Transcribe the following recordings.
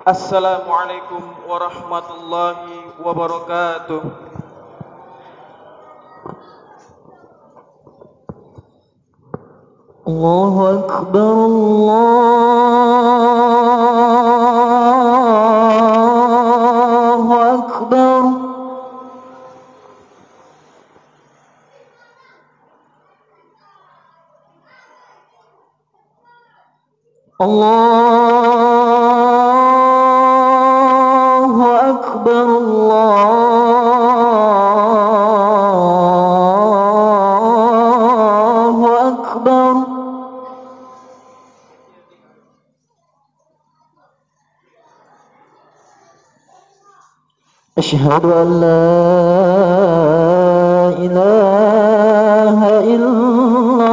Assalamualaikum warahmatullahi wabarakatuh. Allahu Akbar, Allahu Akbar. Allahu Akbar, Allahu Akbar. أشهد أن لا إله إلا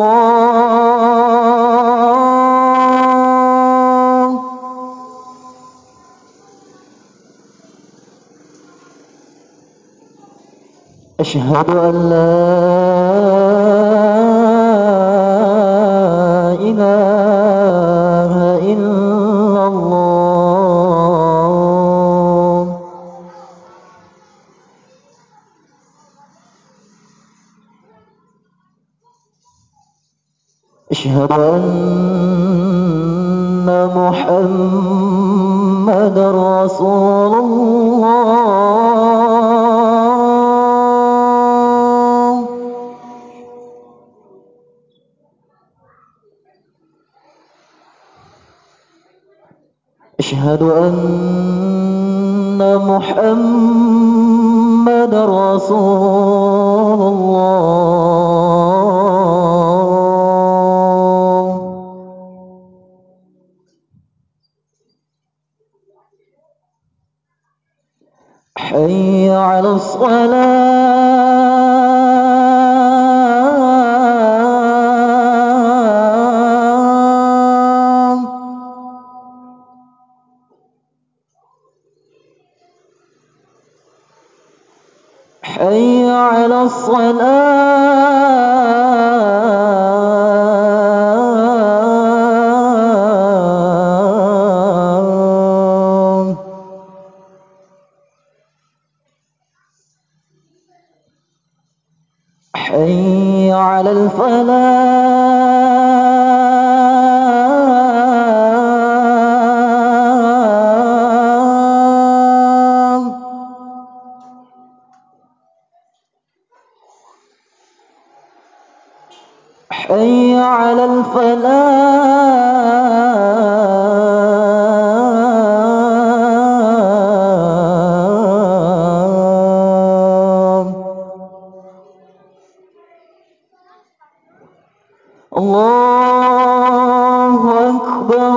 الله. أشهد أن لا إله إلا الله. أشهد أن محمدا رسول الله. أشهد أن محمدا رسول الله. حي على الصلاة. حي على الصلاة. حي على الفلاح. حي على الفلاح. الله أكبر،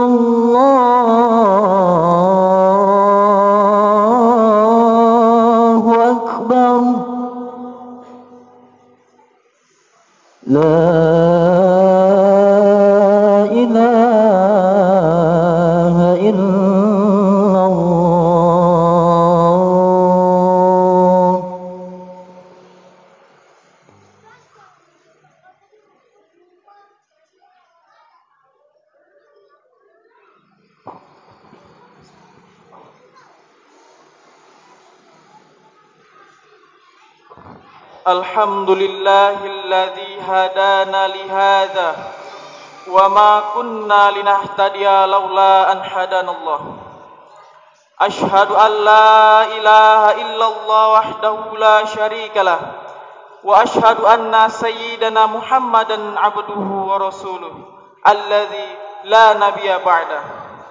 الله أكبر. لا إله إلا الله. Alhamdulillahilladzi hadana lihada wa ma kunna linahtadiya laula an hadanallah. Ashhadu an la ilaha illallah wahdahu la syarikalah wa ashhadu anna sayyidana Muhammadan abduhu wa rasuluh alladzi la nabiyya ba'dah.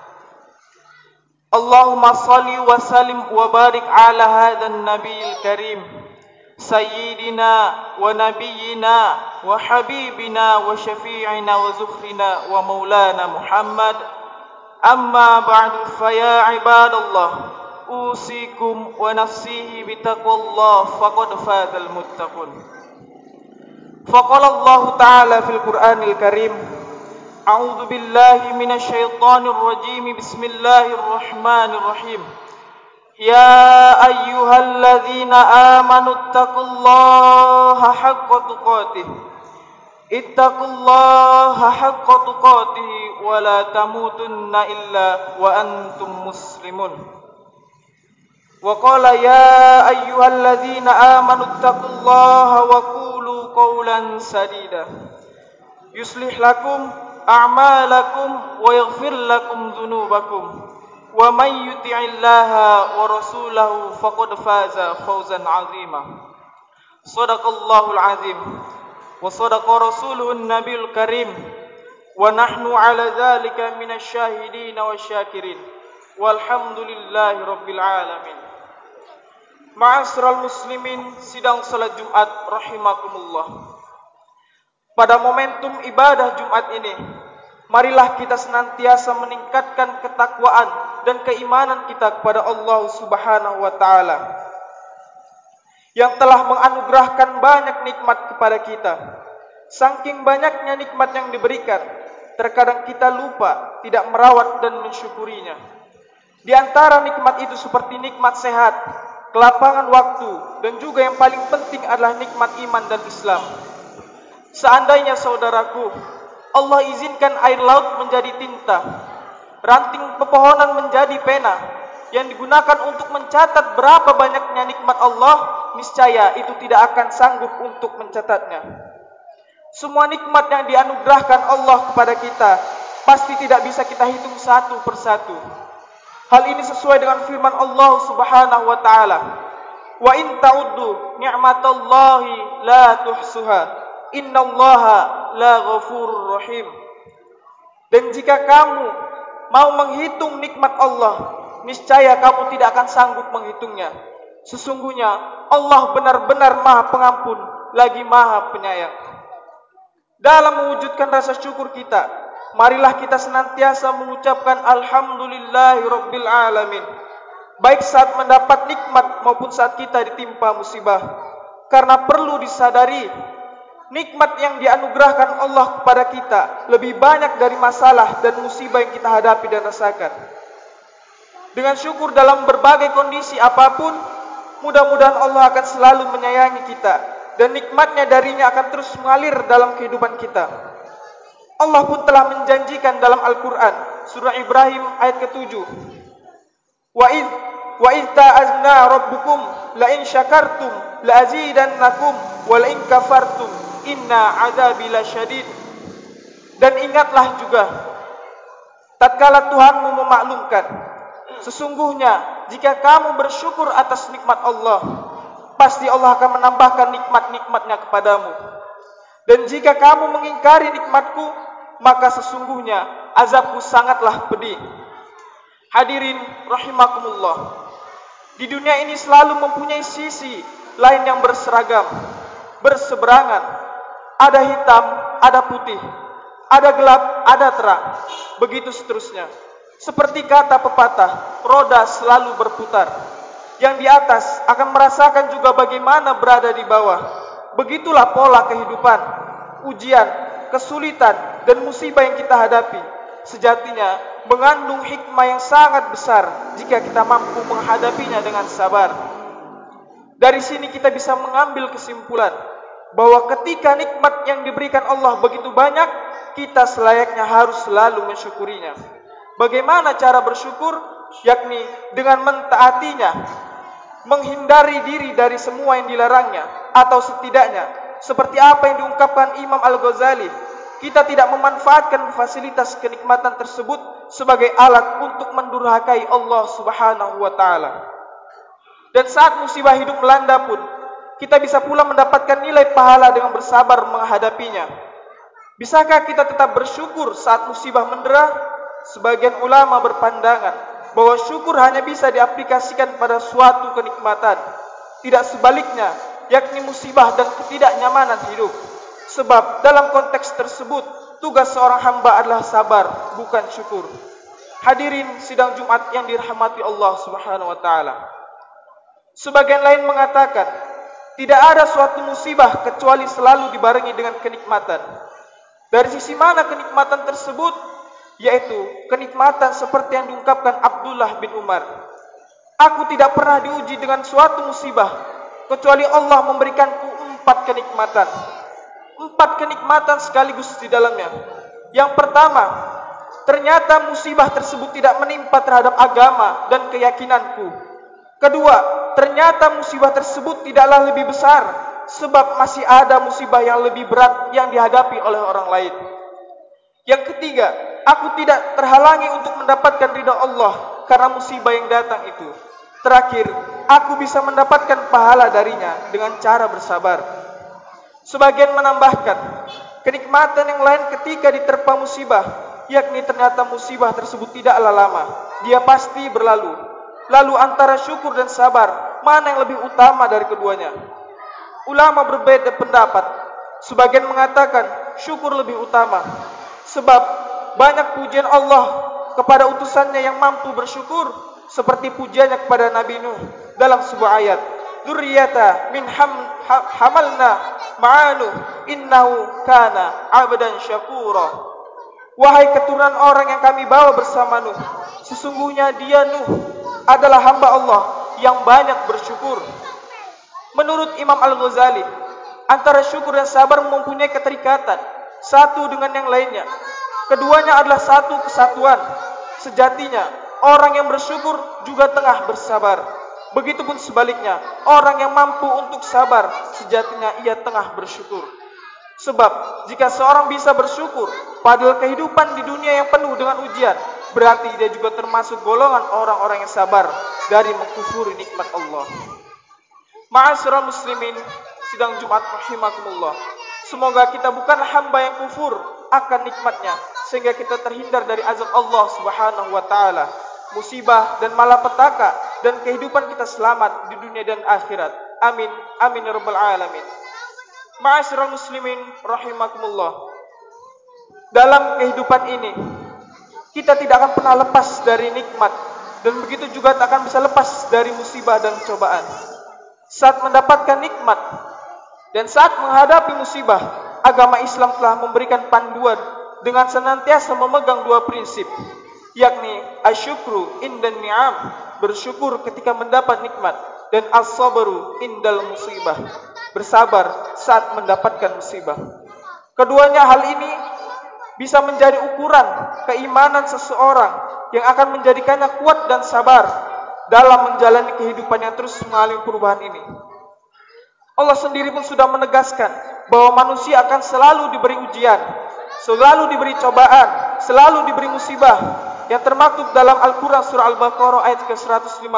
Allahumma salli wa sallim wa barik ala hadzal nabiyil karim sayyidina wa nabiyyina wa habibina wa syafi'ina wa zukhrina wa maulana Muhammad. Amma ba'du, fa ya ibadallah, usikum wa nafsihi bitaqwallah faqad fazal muttaqun. Faqala Allah ta'ala fil Qur'anil Karim, a'udzu billahi minasy syaithanir rajim, bismillahir rahmanir rahim. Ya ayyuhalladzina amanu taqullaha haqqa tuqatih Ittaqullaha haqqa tuqatih wa la tamutunna illa wa antum muslimun. Wa qala ya ayyuhalladzina amanu ittaqullaha wa qulu qawlan sadida yuslih lakum a'malakum wa yaghfir lakum dhunubakum wa may yuti'illaha wa rasulahu faqad faza fawzan 'azima. Shadaqallahul 'azim. Wa sadaqa rasuluhun nabiyul karim wa nahnu ala dhalika minasyahidin wasyakirin walhamdulillahi rabbil alamin. Ma'asyiral muslimin, sidang salat Jumat rahimakumullah. Pada momentum ibadah Jumat ini, marilah kita senantiasa meningkatkan ketakwaan dan keimanan kita kepada Allah Subhanahu wa taala yang telah menganugerahkan banyak nikmat kepada kita. Saking banyaknya nikmat yang diberikan, terkadang kita lupa tidak merawat dan mensyukurinya. Di antara nikmat itu seperti nikmat sehat, kelapangan waktu, dan juga yang paling penting adalah nikmat iman dan Islam. Seandainya saudaraku, Allah izinkan air laut menjadi tinta, ranting pepohonan menjadi pena, yang digunakan untuk mencatat berapa banyaknya nikmat Allah, niscaya itu tidak akan sanggup untuk mencatatnya. Semua nikmat yang dianugerahkan Allah kepada kita pasti tidak bisa kita hitung satu persatu. Hal ini sesuai dengan firman Allah Subhanahu wa taala, "Wa in ta'uddu ni'matallahi la tuhsuha, innallaha la ghafurur rahim." Dan jika kamu mau menghitung nikmat Allah, niscaya kamu tidak akan sanggup menghitungnya. Sesungguhnya Allah benar-benar Maha Pengampun lagi Maha Penyayang. Dalam mewujudkan rasa syukur kita, marilah kita senantiasa mengucapkan alhamdulillahirabbil alamin, baik saat mendapat nikmat maupun saat kita ditimpa musibah. Karena perlu disadari, nikmat yang dianugerahkan Allah kepada kita lebih banyak dari masalah dan musibah yang kita hadapi dan rasakan. Dengan syukur dalam berbagai kondisi apapun, mudah-mudahan Allah akan selalu menyayangi kita dan nikmatnya darinya akan terus mengalir dalam kehidupan kita. Allah pun telah menjanjikan dalam Al-Quran surah Ibrahim ayat ke-7, wa idh ta'azna rabbukum la in syakartum la azidannakum wa la in kafartum inna azabi lasyadid. Dan ingatlah juga tatkala Tuhanmu memaklumkan, sesungguhnya jika kamu bersyukur atas nikmat Allah, pasti Allah akan menambahkan nikmat-nikmatnya kepadamu. Dan jika kamu mengingkari nikmatku, maka sesungguhnya azabku sangatlah pedih. Hadirin rahimakumullah, di dunia ini selalu mempunyai sisi lain yang berseragam, berseberangan. Ada hitam, ada putih, ada gelap, ada terang, begitu seterusnya. Seperti kata pepatah, roda selalu berputar. Yang di atas akan merasakan juga bagaimana berada di bawah. Begitulah pola kehidupan, ujian, kesulitan, dan musibah yang kita hadapi. Sejatinya mengandung hikmah yang sangat besar jika kita mampu menghadapinya dengan sabar. Dari sini kita bisa mengambil kesimpulan bahwa ketika nikmat yang diberikan Allah begitu banyak, kita selayaknya harus selalu mensyukurinya. Bagaimana cara bersyukur? Yakni dengan mentaatinya, menghindari diri dari semua yang dilarangnya, atau setidaknya seperti apa yang diungkapkan Imam Al-Ghazali, kita tidak memanfaatkan fasilitas kenikmatan tersebut sebagai alat untuk mendurhakai Allah Subhanahu wa taala. Dan saat musibah hidup melanda pun, kita bisa pula mendapatkan nilai pahala dengan bersabar menghadapinya. Bisakah kita tetap bersyukur saat musibah mendera? Sebagian ulama berpandangan bahwa syukur hanya bisa diaplikasikan pada suatu kenikmatan, tidak sebaliknya, yakni musibah dan ketidaknyamanan hidup. Sebab dalam konteks tersebut, tugas seorang hamba adalah sabar, bukan syukur. Hadirin sidang Jumat yang dirahmati Allah Subhanahu wa taala. Sebagian lain mengatakan, tidak ada suatu musibah kecuali selalu dibarengi dengan kenikmatan. Dari sisi mana kenikmatan tersebut? Yaitu kenikmatan seperti yang diungkapkan Abdullah bin Umar. Aku tidak pernah diuji dengan suatu musibah kecuali Allah memberikanku 4 kenikmatan. 4 kenikmatan sekaligus di dalamnya. Yang pertama, ternyata musibah tersebut tidak menimpa terhadap agama dan keyakinanku. Kedua, ternyata musibah tersebut tidaklah lebih besar, sebab masih ada musibah yang lebih berat yang dihadapi oleh orang lain. Yang ketiga, aku tidak terhalangi untuk mendapatkan ridha Allah karena musibah yang datang itu. Terakhir, aku bisa mendapatkan pahala darinya dengan cara bersabar. Sebagian menambahkan, kenikmatan yang lain ketika diterpa musibah, yakni ternyata musibah tersebut tidaklah lama, dia pasti berlalu. Lalu antara syukur dan sabar, mana yang lebih utama dari keduanya? Ulama berbeda pendapat. Sebagian mengatakan syukur lebih utama, sebab banyak pujian Allah kepada utusannya yang mampu bersyukur, seperti pujiannya kepada Nabi Nuh dalam sebuah ayat, "Dzurriyyata min hamalna ma'anu innahu kana 'abdan syakura." Wahai keturunan orang yang kami bawa bersama Nuh, sesungguhnya dia Nuh adalah hamba Allah yang banyak bersyukur. Menurut Imam Al-Ghazali, antara syukur dan sabar mempunyai keterikatan satu dengan yang lainnya. Keduanya adalah satu kesatuan. Sejatinya, orang yang bersyukur juga tengah bersabar. Begitupun sebaliknya, orang yang mampu untuk sabar, sejatinya ia tengah bersyukur. Sebab, jika seorang bisa bersyukur, padahal kehidupan di dunia yang penuh dengan ujian, berarti dia juga termasuk golongan orang-orang yang sabar dari mengkufuri nikmat Allah. Ma'asyiral muslimin, sidang Jumat rahimakumullah. Semoga kita bukan hamba yang kufur akan nikmatnya, sehingga kita terhindar dari azab Allah Subhanahu wa taala, musibah dan malapetaka, dan kehidupan kita selamat di dunia dan akhirat. Amin, amin ya rabbal alamin. Ma'asyiral muslimin rahimakumullah. Dalam kehidupan ini, kita tidak akan pernah lepas dari nikmat, dan begitu juga tak akan bisa lepas dari musibah dan cobaan. Saat mendapatkan nikmat dan saat menghadapi musibah, agama Islam telah memberikan panduan dengan senantiasa memegang dua prinsip, yakni asyukru indan ni'am, bersyukur ketika mendapat nikmat, dan as-sabru indal musibah, bersabar saat mendapatkan musibah. Keduanya hal ini bisa menjadi ukuran keimanan seseorang yang akan menjadikannya kuat dan sabar dalam menjalani kehidupan yang terus mengalami perubahan ini. Allah sendiri pun sudah menegaskan bahwa manusia akan selalu diberi ujian, selalu diberi cobaan, selalu diberi musibah, yang termaktub dalam Al-Quran surah Al-Baqarah ayat ke-155.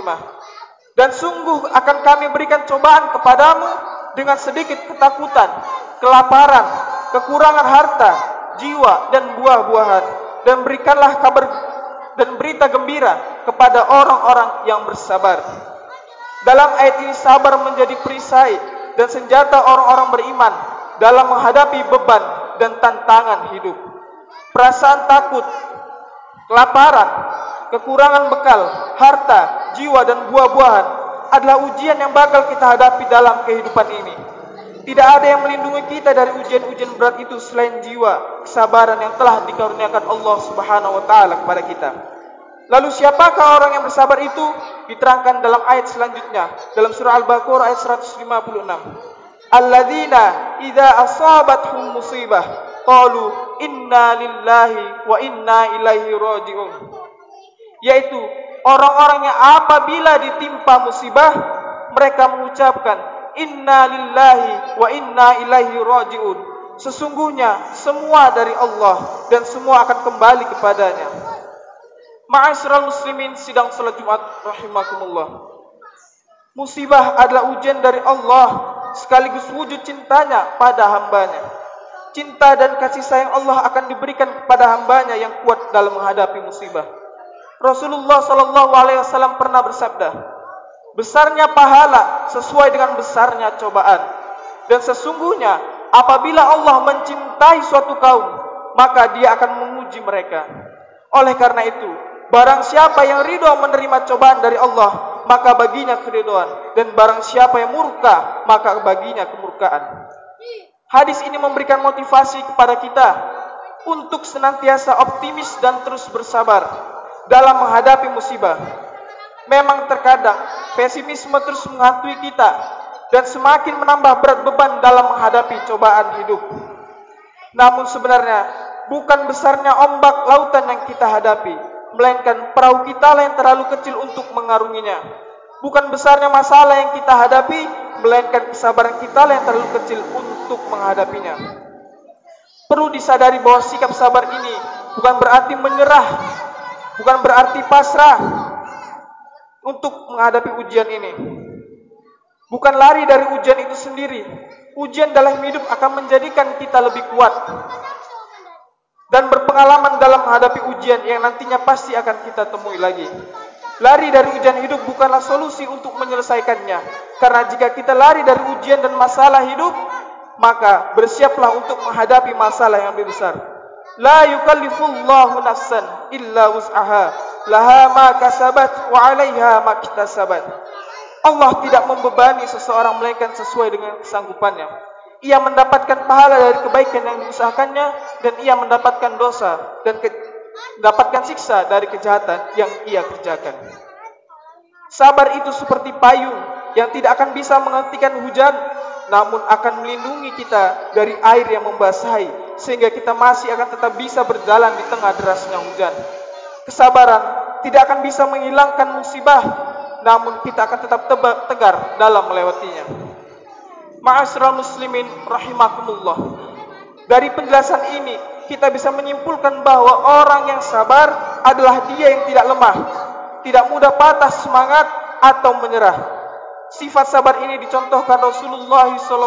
Dan sungguh akan kami berikan cobaan kepadamu dengan sedikit ketakutan, kelaparan, kekurangan harta, jiwa, dan buah-buahan. Dan berikanlah kabar dan berita gembira kepada orang-orang yang bersabar. Dalam ayat ini sabar menjadi perisai dan senjata orang-orang beriman dalam menghadapi beban dan tantangan hidup. Perasaan takut, kelaparan, kekurangan bekal, harta, jiwa, dan buah-buahan adalah ujian yang bakal kita hadapi dalam kehidupan ini. Tidak ada yang melindungi kita dari ujian-ujian berat itu selain jiwa, kesabaran yang telah dikaruniakan Allah Subhanahu wa taala kepada kita. Lalu siapakah orang yang bersabar itu? Diterangkan dalam ayat selanjutnya dalam surah Al-Baqarah ayat 156. Alladzina idza asabathum musibah qalu inna lillahi wa inna ilaihi raji'un. Yaitu orang-orang yang apabila ditimpa musibah, mereka mengucapkan inna lillahi wa inna ilaihi raji'un. Sesungguhnya semua dari Allah dan semua akan kembali kepadanya. Ma'asyiral muslimin sidang salat Jumat rahimakumullah. Musibah adalah ujian dari Allah sekaligus wujud cintanya pada hambanya. Cinta dan kasih sayang Allah akan diberikan kepada hambanya yang kuat dalam menghadapi musibah. Rasulullah SAW pernah bersabda, besarnya pahala sesuai dengan besarnya cobaan. Dan sesungguhnya apabila Allah mencintai suatu kaum, maka dia akan menguji mereka. Oleh karena itu, barang siapa yang ridho menerima cobaan dari Allah, maka baginya keridhaan. Dan barang siapa yang murka, maka baginya kemurkaan. Hadis ini memberikan motivasi kepada kita untuk senantiasa optimis dan terus bersabar dalam menghadapi musibah. Memang terkadang pesimisme terus menghantui kita, dan semakin menambah berat beban dalam menghadapi cobaan hidup. Namun sebenarnya bukan besarnya ombak lautan yang kita hadapi, melainkan perahu kita yang terlalu kecil untuk mengarunginya. Bukan besarnya masalah yang kita hadapi, melainkan kesabaran kita yang terlalu kecil untuk menghadapinya. Perlu disadari bahwa sikap sabar ini bukan berarti menyerah, bukan berarti pasrah untuk menghadapi ujian ini. Bukan lari dari ujian itu sendiri. Ujian dalam hidup akan menjadikan kita lebih kuat dan berpengalaman dalam menghadapi ujian yang nantinya pasti akan kita temui lagi. Lari dari ujian hidup bukanlah solusi untuk menyelesaikannya. Karena jika kita lari dari ujian dan masalah hidup, maka bersiaplah untuk menghadapi masalah yang lebih besar. La yukallifullahu nafsan illa wus'aha, laha ma kasabat wa 'alaiha ma iktasabat. Allah tidak membebani seseorang melainkan sesuai dengan kesanggupannya. Ia mendapatkan pahala dari kebaikan yang diusahakannya, dan ia mendapatkan dosa dan mendapatkan siksa dari kejahatan yang ia kerjakan. Sabar itu seperti payung yang tidak akan bisa menghentikan hujan, namun akan melindungi kita dari air yang membasahi, sehingga kita masih akan tetap bisa berjalan di tengah derasnya hujan. Kesabaran tidak akan bisa menghilangkan musibah, namun kita akan tetap tegar dalam melewatinya. Ma'asyiral muslimin rahimakumullah. Dari penjelasan ini kita bisa menyimpulkan bahwa orang yang sabar adalah dia yang tidak lemah, tidak mudah patah semangat atau menyerah. Sifat sabar ini dicontohkan Rasulullah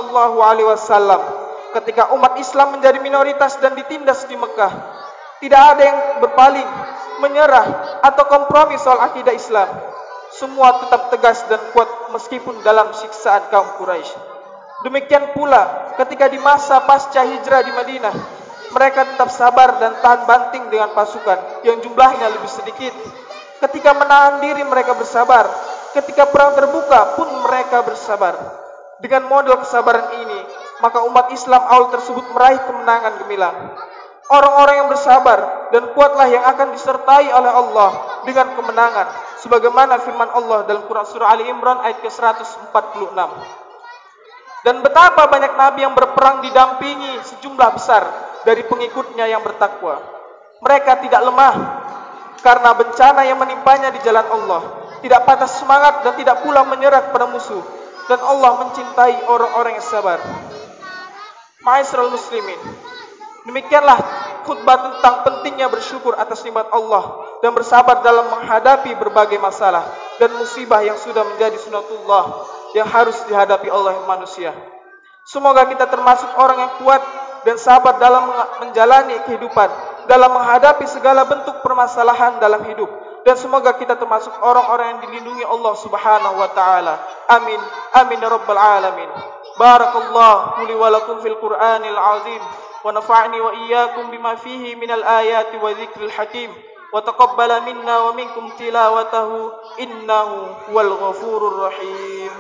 SAW ketika umat Islam menjadi minoritas dan ditindas di Mekah. Tidak ada yang berpaling, menyerah atau kompromi soal akidah Islam. Semua tetap tegas dan kuat meskipun dalam siksaan kaum Quraisy. Demikian pula ketika di masa pasca hijrah di Madinah, mereka tetap sabar dan tahan banting dengan pasukan yang jumlahnya lebih sedikit. Ketika menahan diri mereka bersabar, ketika perang terbuka pun mereka bersabar. Dengan model kesabaran ini, maka umat Islam awal tersebut meraih kemenangan gemilang. Orang-orang yang bersabar dan kuatlah yang akan disertai oleh Allah dengan kemenangan, sebagaimana firman Allah dalam Quran surah Ali Imran ayat ke-146. Dan betapa banyak nabi yang berperang didampingi sejumlah besar dari pengikutnya yang bertakwa. Mereka tidak lemah karena bencana yang menimpanya di jalan Allah, tidak patah semangat dan tidak pula menyerah kepada musuh, dan Allah mencintai orang-orang yang sabar. Ma'asyiral muslimin, demikianlah khutbah tentang pentingnya bersyukur atas nikmat Allah dan bersabar dalam menghadapi berbagai masalah dan musibah yang sudah menjadi sunatullah yang harus dihadapi oleh manusia. Semoga kita termasuk orang yang kuat dan sabar dalam menjalani kehidupan, dalam menghadapi segala bentuk permasalahan dalam hidup, dan semoga kita termasuk orang-orang yang dilindungi Allah Subhanahu wa taala. Amin. Amin ya rabbal alamin. Barakallahu li wa lakum fil Qur'anil azim wa nafa'ni wa iyyakum bima fihi minal ayati wa dzikril hakim wa taqabbala minna wa minkum tilawatahu innahu huwal ghafurur rahim.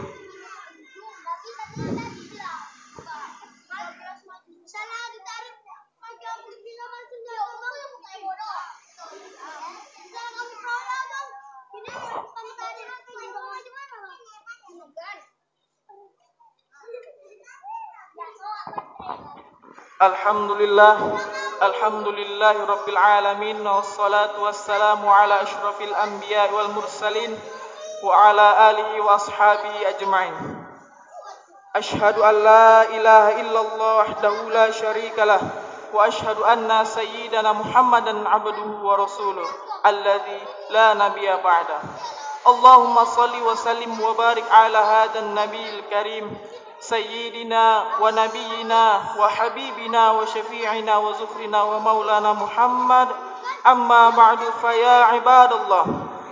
Alhamdulillahi rabbil alamin, wassalatu wassalamu ala asyrafil anbiya wal mursalin wa ala alihi wa ashabihi ajma'in. Ashhadu an la ilaha illallah wahdahu la syarikalah wa ashhadu anna sayyidana Muhammadan abduhu wa rasuluh alladzi la nabiyya ba'da. Allahumma salli wa sallim wa barik ala hadan nabiyil karim sayyidina wa nabiyyina wa habibina wa syafi'ina wa zufrina wa maulana Muhammad. Amma ba'du, fa ya ibadallah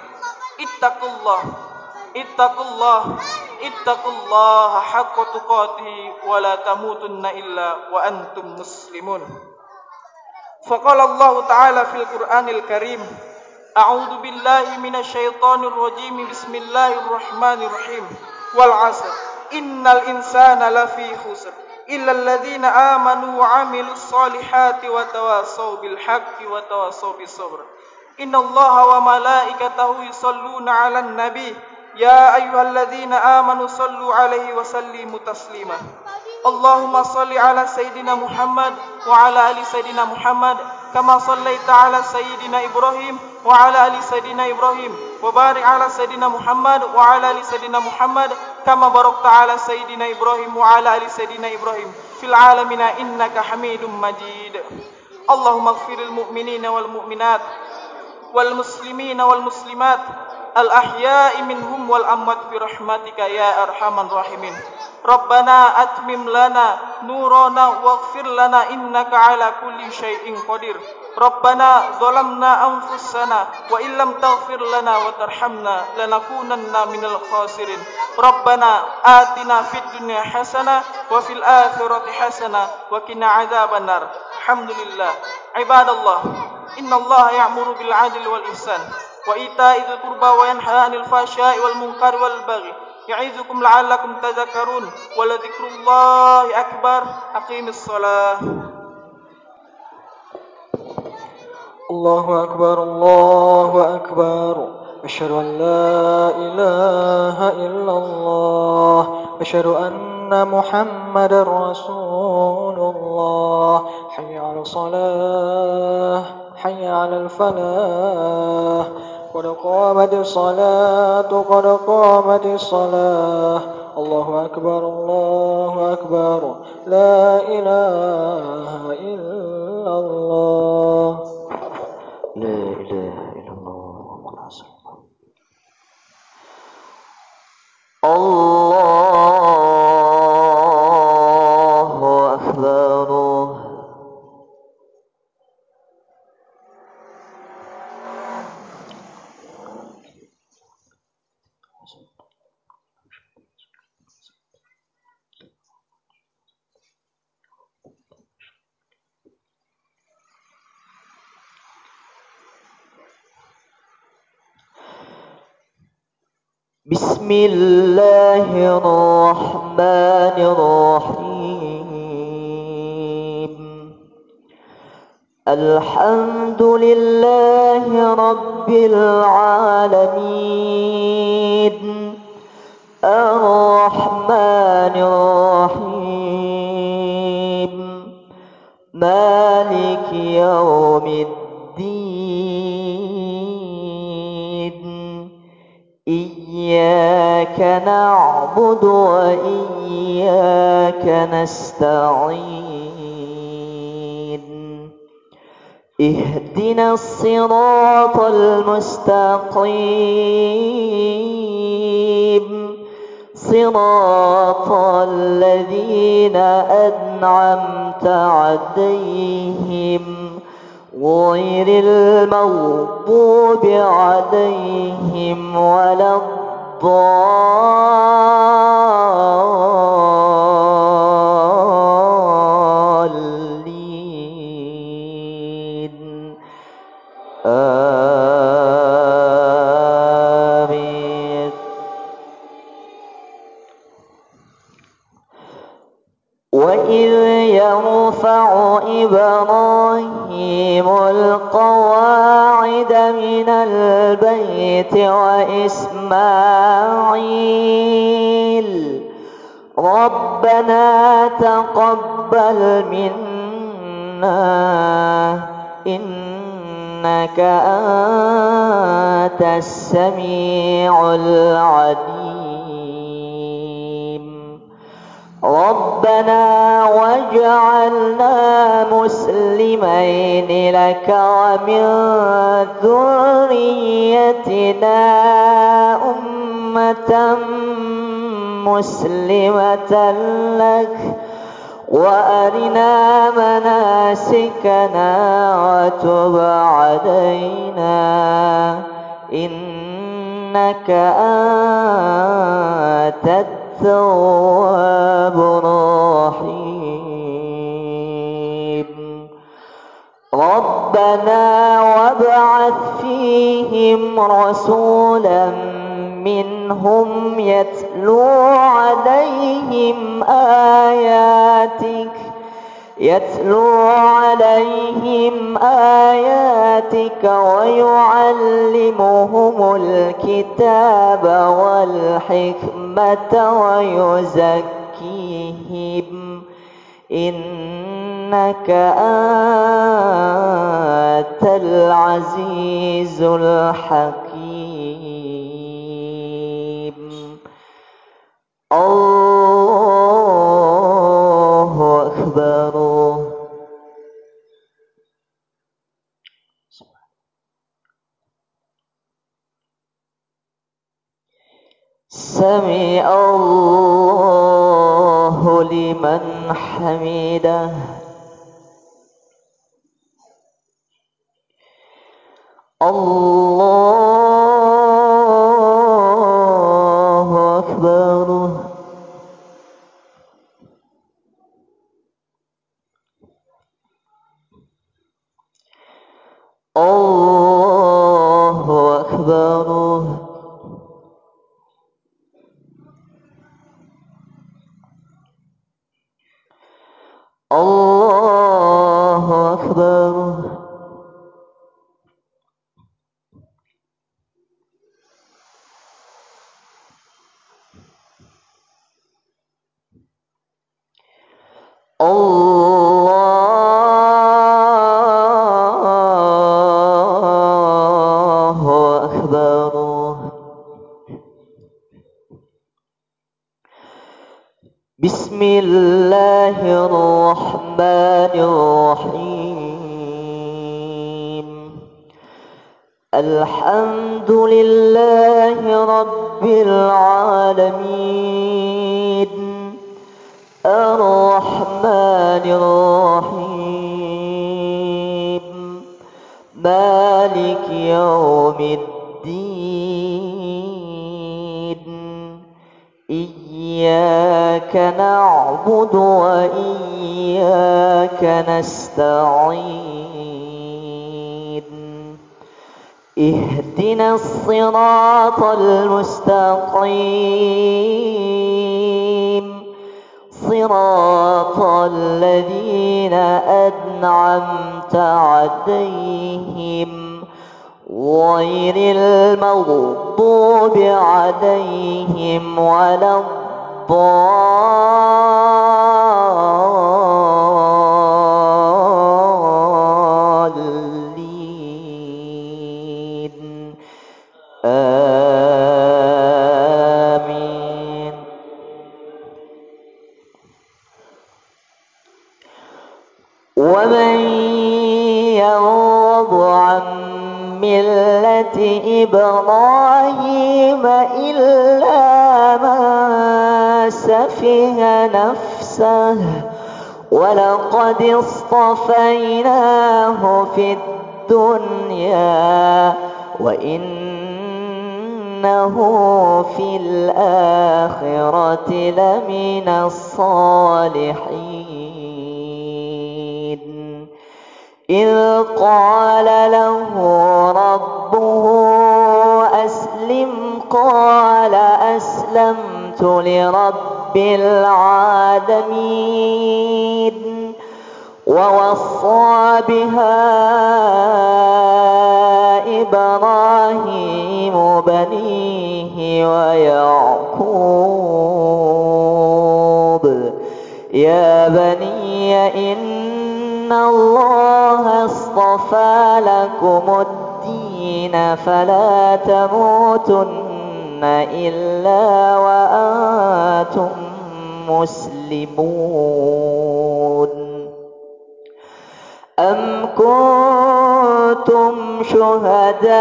ittaqullaha haqqa tuqatih wa la tamutunna illa wa antum muslimun. Faqala Allah ta'ala fil Qur'anil Karim, a'udzu billahi minasy syaithanir rajim, bismillahirrahmanirrahim, wal 'asr innal insana lafi khusr illa alladziina aamanu wa 'amilus solihati wa tawassaw bil haqqi wa tawassaw bis sabr. Innallaha wa malaikatahu yusholluna 'alan nabi يا أيها الذين آمنوا صلوا عليه وسلموا تسليما اللهم صل على سيدنا محمد وعلى آل سيدنا محمد كما صليت على سيدنا إبراهيم وعلى آل سيدنا إبراهيم وبارك على سيدنا محمد وعلى آل سيدنا محمد كما باركت على سيدنا إبراهيم وعلى آل سيدنا إبراهيم في العالمين إنك حميد مجيد اللهم اغفر للمؤمنين والمؤمنات والمسلمين والمسلمات الأحياء منهم والأموات برحمتك يا أرحم الراحمين ربنا أتمم لنا نورنا واغفر لنا إنك على كل شيء قدير ربنا ظلمنا أنفسنا وإن لم تغفر لنا وترحمنا لنكونن من الخاسرين ربنا آتنا في الدنيا حسنة وفي الآخرة حسنة وقنا عذاب النار الحمد لله عباد الله إن الله يأمر بالعدل والإحسان وإيتاء ذي القربى وينهى عن الفحشاء والمنكر والبغي يعظكم لعلكم تذكرون ولذكر الله أكبر أقيم الصلاة الله أكبر الله أكبر أشهد أن لا إله إلا الله أشهد أن محمد رسول الله حي على الصلاة حي على الفلاح قد قامت الصلاة قد قامت الصلاة الله أكبر لا إله إلا الله لا إله إلا الله محمد رسول الله الله أكبر بسم الله الرحمن الرحيم الحمد لله رب العالمين الرحمن الرحيم مالك يوم الدين إياك نعبد وإياك نستعين اهدنا الصراط المستقيم صراط الذين أنعمت عليهم غير المغضوب عليهم ولا الضالين آمين وإذ يرفع إبراهيم القواعد من البيت وإسماعيل ربنا تقبل منا إنك أنت السميع العليم ربنا واجعلنا مسلمين لك ومن ذريتنا أمة مسلمة لك وأرنا مناسكنا وتب علينا إنك أنت التواب الرحيم ربنا وابعث فيهم رسولا منهم يتلو عليهم آياتك يتلو عليهم آياتك ويعلمهم الكتاب والحكمة ويزكيهم إنك أنت العزيز الحكيم. الله أكبر. سمع الله لمن حمده. الله أكبر. الله أكبر. الله أكبر. الله أكبر. بسم الله الرحمن الرحيم. الحمد لله رب العالمين الرحمن الرحيم مالك يوم الدين. إياك نعبد وإياك نستعين. اهدنا الصراط المستقيم صراط الذين أنعمت عليهم غير المغضوب عليهم ولا الضالين. آمين. ومن يرغب عن ملة إبراهيم إلا من سفه نفسه ولقد اصطفيناه في الدنيا وإنه في الآخرة لمن الصالحين. إذ قال له ربه أسلم قال أسلمت لرب العالمين. ووصى بها إبراهيم بنيه ويعقوب يا بني إن الله اصطفى لكم الدين فلا تموتن إلا وأنتم مسلمون. أم كنتم شهداء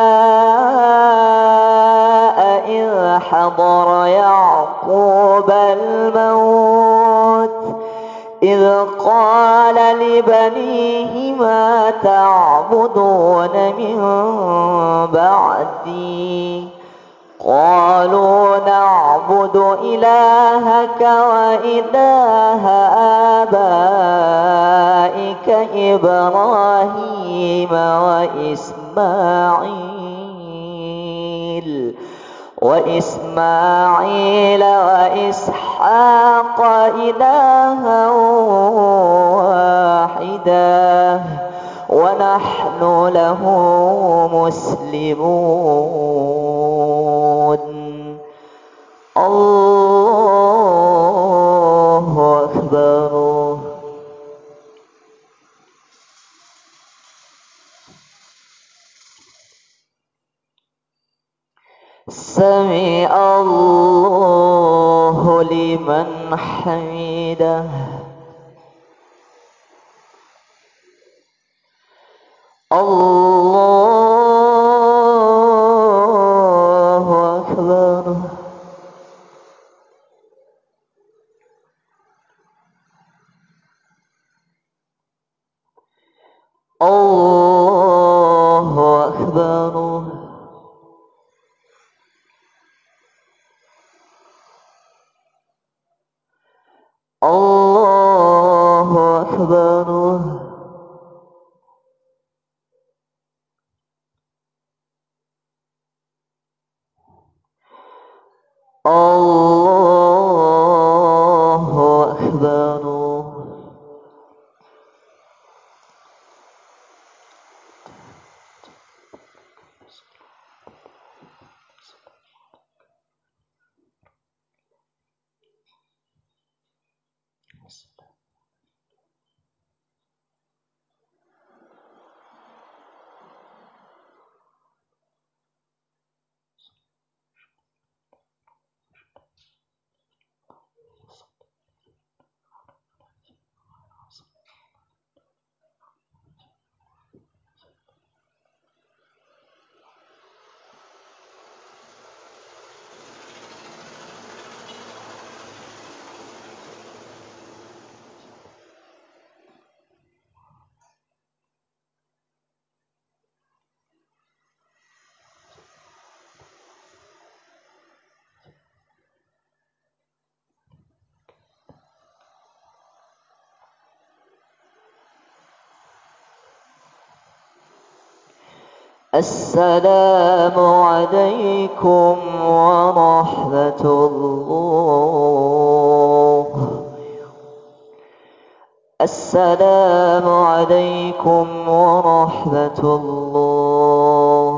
إذ حضر يعقوب الموت إذ قال لبنيه ما تعبدون من بعدي قالوا نعبد إلهك وإله آبائك إبراهيم وإسماعيل وإسحاق إلها حمده ونحن له مسلمون. الله أكبر. سمع الله لمن حمده. الله أكبر. الله أكبر. الله أكبر. الله أكبر. السلام عليكم ورحمة الله. السلام عليكم ورحمة الله.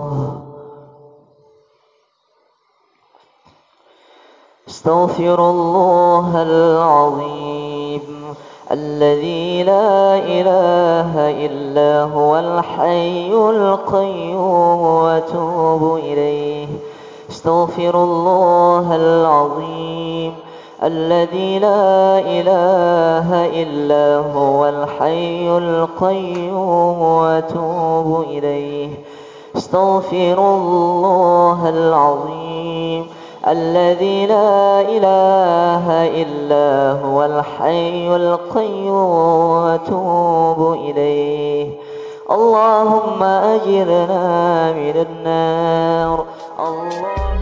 استغفر الله العظيم الذي لا إله إلا هو الحي القيوم وأتوب إليه. استغفر الله العظيم الذي لا إله إلا هو الحي القيوم وأتوب إليه. استغفر الله العظيم الذي لا إله إلا هو الحي القيوم وأتوب إليه. اللهم أجرنا من النار. الله